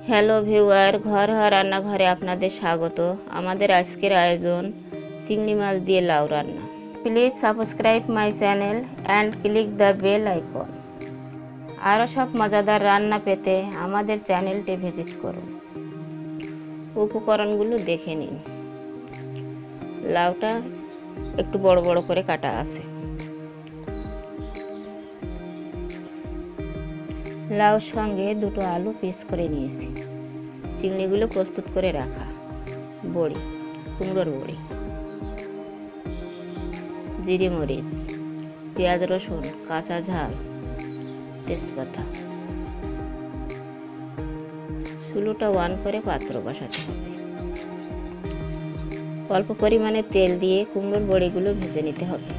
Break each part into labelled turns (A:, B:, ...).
A: Hello viewer, ঘর হওয়া রান্নাঘরে আপনাদের স্বাগত। আমাদের আজকের আয়োজন চিংড়ি মাছ দিয়ে লাউ রান্না। Please subscribe my channel and click the bell icon. আরও সব মজাদার রান্না পেতে আমাদের চ্যানেলটি ভিজিট করুন। উপকরণগুলো দেখে নিন। লাউটা একটু বড় বড় করে কাটা আছে। লাউর সঙ্গে দুটো আলু পিস করে নিয়েছি। চিংড়িগুলো প্রস্তুত করে রাখা, বড়ি, কুমড়োর বড়ি, জিরে মরিচ, পেঁয়াজ রসুন, কাঁচা ঝাল, তেজপাতা। চুলোটা অন করে পাত্র বসাতে হবে। অল্প পরিমাণে তেল দিয়ে কুমড়োর বড়িগুলো ভেজে নিতে হবে।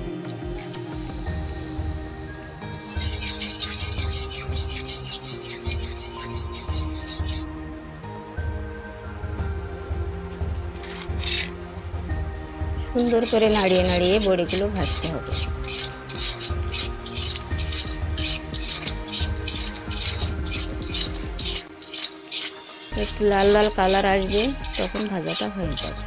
A: সুন্দর করে নাড়িয়ে নাড়িয়ে বড়িগুলো ভাজতে হবে। একটু লাল লাল কালার আসবে, তখন ভাজাটা হয়ে যাবে।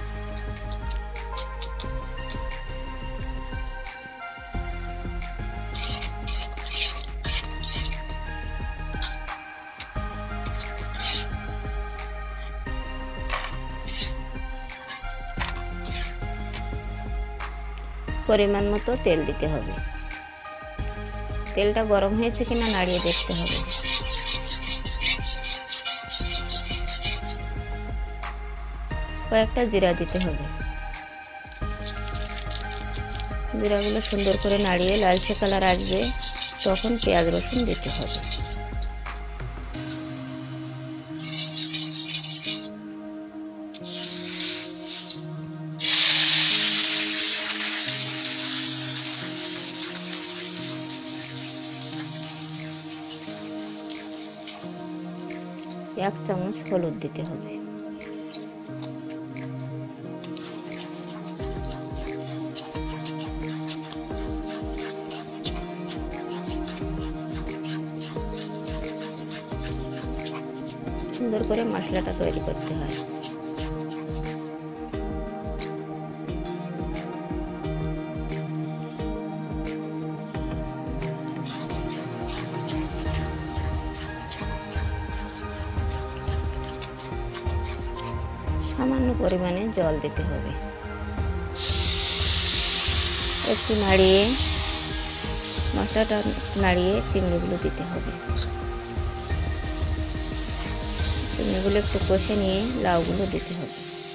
A: পরিমাণ মতো তেল দিতে হবে। তেলটা গরম হয়েছে কিনা নাড়িয়ে দেখতে হবে। কয়েকটা জিরা দিতে হবে। জিরাগুলো সুন্দর করে নাড়িয়ে লালচে কালার আসবে, তখন পেঁয়াজ রসুন দিতে হবে। এক চামচ হলুদ দিতে হবে। সুন্দর করে মশলাটা তৈরি করতে হয়। সামান্য পরিমাণে জল দিতে হবে। একটু নাড়িয়ে মশলাটা নাড়িয়ে চিংড়িগুলো দিতে হবে। চিংড়িগুলো একটু কষে নিয়ে লাউগুলো দিতে হবে।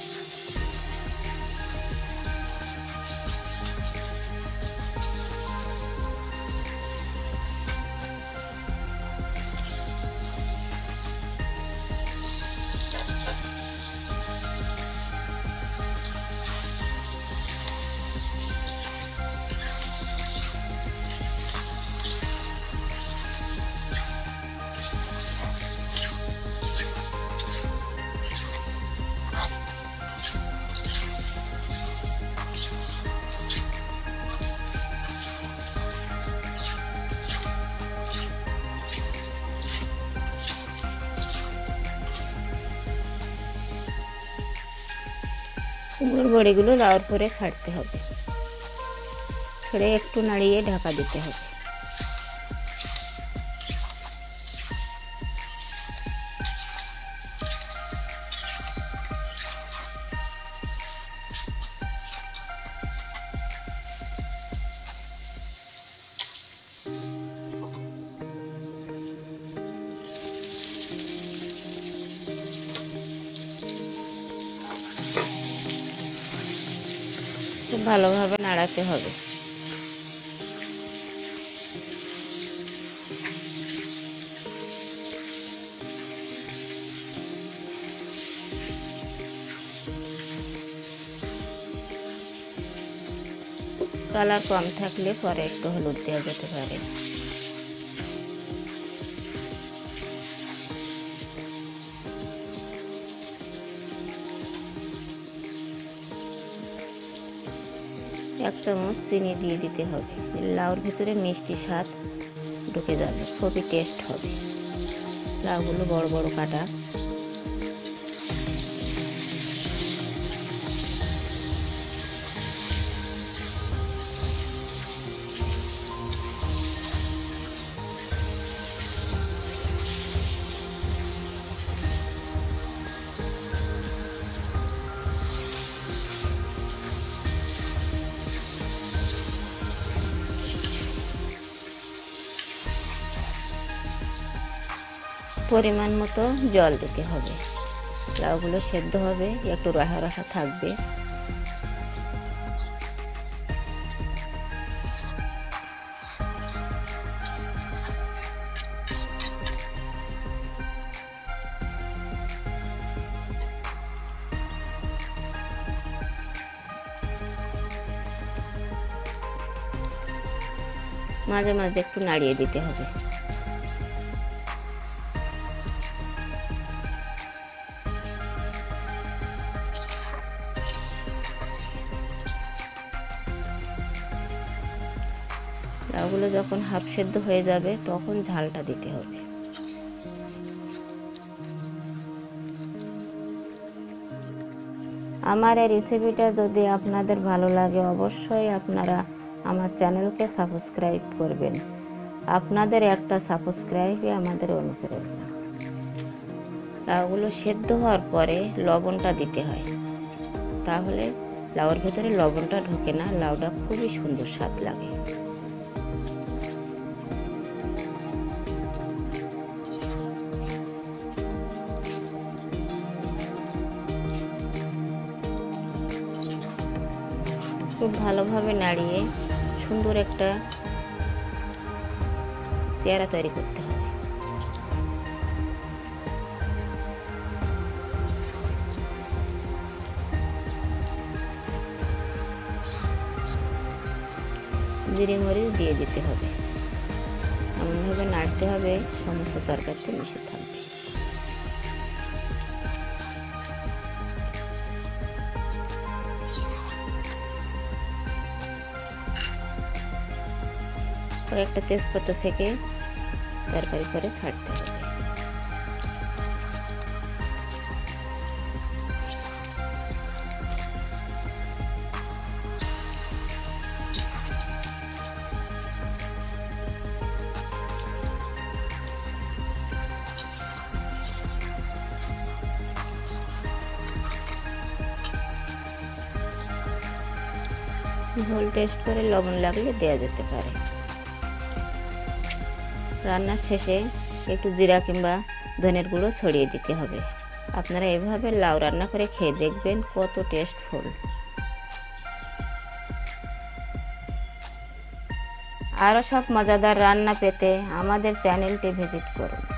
A: কুমড়োর বড়িগুলো লাউর পরে ছাড়তে হবে। ছেড়ে একটু নাড়িয়ে ঢাকা দিতে হবে। খুব ভালোভাবে নাড়াতে হবে। কালার কম থাকলে পরে একটু হলুদ দেওয়া যেতে পারে। এক চামচ চিনি দিয়ে দিতে হবে। লাউর ভিতরে মিষ্টি স্বাদ ঢুকে যাবে, খুবই টেস্ট হবে। লাউগুলো বড় বড় কাটা। পরিমাণ মতো জল দিতে হবে, লাউগুলো সেদ্ধ হবে, একটু রসা রসা থাকবে। মাঝে মাঝে একটু নাড়িয়ে দিতে হবে। লাউগুলো যখন হাফ সেদ্ধ হয়ে যাবে তখন ঝালটা দিতে হবে। আমার এই রেসিপিটা যদি আপনাদের ভালো লাগে অবশ্যই আপনারা আমার চ্যানেলকে সাবস্ক্রাইব করবেন। আপনাদের একটা সাবস্ক্রাইবই আমাদের অনুপ্রেরণা। লাউগুলো সেদ্ধ হওয়ার পরে লবণটা দিতে হয়, তাহলে লাউর ভেতরে লবণটা ঢোকে না, লাউটা খুবই সুন্দর স্বাদ লাগে। খুব ভালোভাবে নাড়িয়ে সুন্দর একটা চেহারা তৈরি করতে হবে। জিরে মরিচ দিয়ে দিতে হবে, এমনভাবে নাড়তে হবে সমস্ত তরকারিতে মিশে থাকবে। কয়েকটা তেজপাতা থেকে তরকারি করে ছাড়তে হবে। ঝোল টেস্ট করে লবণ লাগলে দেওয়া যেতে পারে। রান্নার শেষে একটু জিরা কিংবা ধনের গুঁড়ো ছড়িয়ে দিতে হবে। আপনারা এভাবে লাউ রান্না করে খেয়ে দেখবেন কত টেস্টফুল। আরও সব মজাদার রান্না পেতে আমাদের চ্যানেলটি ভিজিট করুন।